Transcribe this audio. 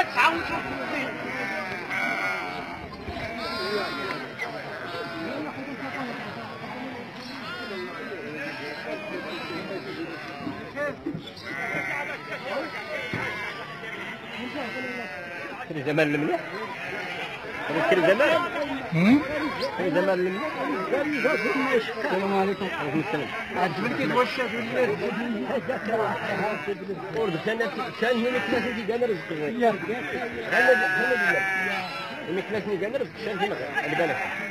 زمان المليح كل زمان زمان المليح. السلام عليكم. وعليكم السلام. عجبتك واش ورد كان هنا كلاسي قال رزق هلا بالله هنا كلاسي قال رزق كان هنا على بالك